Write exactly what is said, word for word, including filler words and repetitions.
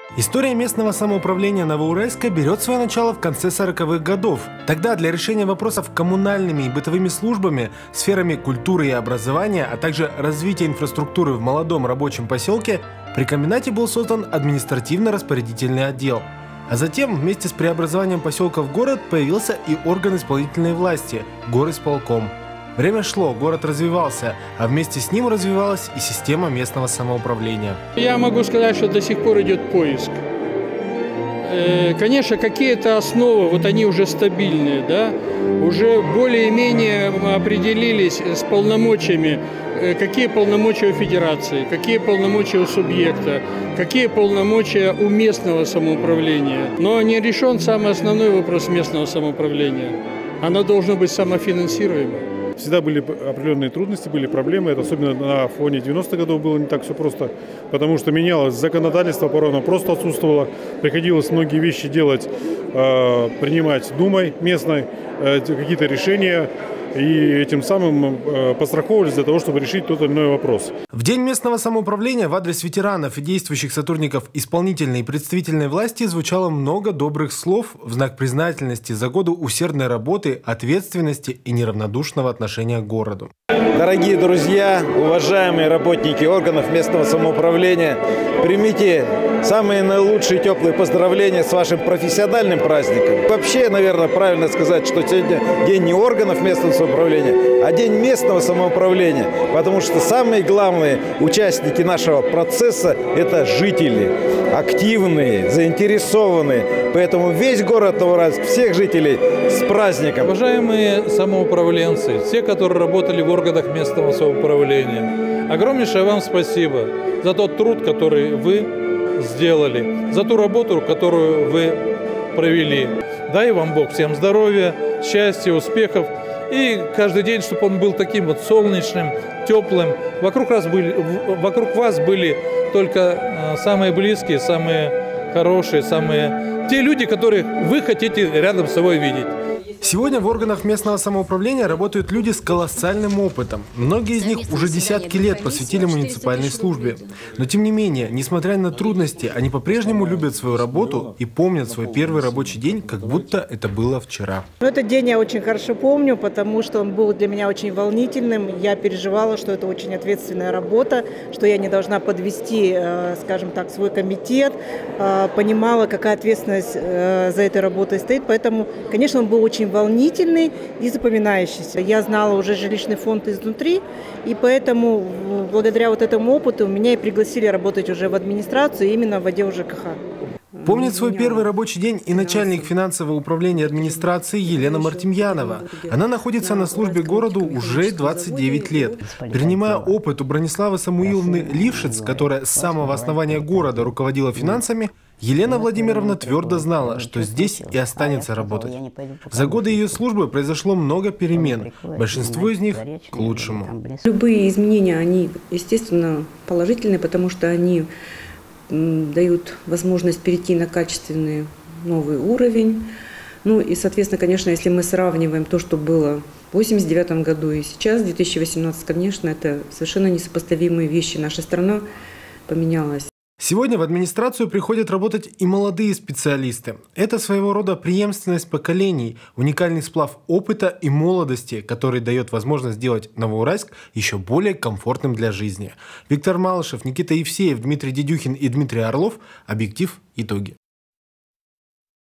История местного самоуправления Новоуральска берет свое начало в конце сороковых годов. Тогда для решения вопросов коммунальными и бытовыми службами, сферами культуры и образования, а также развития инфраструктуры в молодом рабочем поселке при комбинате был создан административно-распорядительный отдел. А затем вместе с преобразованием поселка в город появился и орган исполнительной власти – горисполком. Время шло, город развивался, а вместе с ним развивалась и система местного самоуправления. Я могу сказать, что до сих пор идет поиск. Конечно, какие-то основы, вот они уже стабильные, да, уже более-менее определились с полномочиями, какие полномочия у федерации, какие полномочия у субъекта, какие полномочия у местного самоуправления. Но не решен самый основной вопрос местного самоуправления. Оно должно быть самофинансируемым. Всегда были определенные трудности, были проблемы. Это особенно на фоне девяностых годов было не так все просто, потому что менялось законодательство, порой оно просто отсутствовало. Приходилось многие вещи делать, э, принимать Думой местной, э, какие-то решения, и этим самым э, подстраховывались для того, чтобы решить тот или иной вопрос. В День местного самоуправления в адрес ветеранов и действующих сотрудников исполнительной и представительной власти звучало много добрых слов в знак признательности за годы усердной работы, ответственности и неравнодушного отношения к городу. Дорогие друзья, уважаемые работники органов местного самоуправления, примите самые наилучшие теплые поздравления с вашим профессиональным праздником. Вообще, наверное, правильно сказать, что сегодня день не органов местного самоуправления, а день местного самоуправления, потому что самые главные участники нашего процесса – это жители, активные, заинтересованные. Поэтому весь город Новоуральск, всех жителей с праздником. Уважаемые самоуправленцы, все, которые работали в органах местного самоуправления, огромнейшее вам спасибо за тот труд, который вы сделали, за ту работу, которую вы провели. Дай вам Бог всем здоровья, счастья, успехов. И каждый день, чтобы он был таким вот солнечным, теплым. Вокруг вас были, вокруг вас были только самые близкие, самые хорошие, самые те люди, которых вы хотите рядом с собой видеть. Сегодня в органах местного самоуправления работают люди с колоссальным опытом. Многие из них уже десятки лет посвятили муниципальной службе. Но тем не менее, несмотря на трудности, они по-прежнему любят свою работу и помнят свой первый рабочий день, как будто это было вчера. Этот день я очень хорошо помню, потому что он был для меня очень волнительным. Я переживала, что это очень ответственная работа, что я не должна подвести, скажем так, свой комитет. Понимала, какая ответственность за этой работой стоит. Поэтому, конечно, он был очень волнительный и запоминающийся. Я знала уже жилищный фонд изнутри, и поэтому благодаря вот этому опыту меня и пригласили работать уже в администрацию, именно в отдел ЖКХ. Помнит свой первый рабочий день и начальник финансового управления администрации Елена Мартемьянова. Она находится на службе городу уже двадцать девять лет. Перенимая опыт у Брониславы Самуиловны Лившиц, которая с самого основания города руководила финансами, Елена Владимировна твердо знала, что здесь и останется работать. За годы ее службы произошло много перемен, большинство из них к лучшему. Любые изменения, они, естественно, положительные, потому что они дают возможность перейти на качественный новый уровень. Ну и, соответственно, конечно, если мы сравниваем то, что было в восемьдесят девятом году и сейчас, в две тысячи восемнадцатом, конечно, это совершенно несопоставимые вещи. Наша страна поменялась. Сегодня в администрацию приходят работать и молодые специалисты. Это своего рода преемственность поколений, уникальный сплав опыта и молодости, который дает возможность сделать Новоуральск еще более комфортным для жизни. Виктор Малышев, Никита Евсеев, Дмитрий Дедюхин и Дмитрий Орлов. Объектив. Итоги.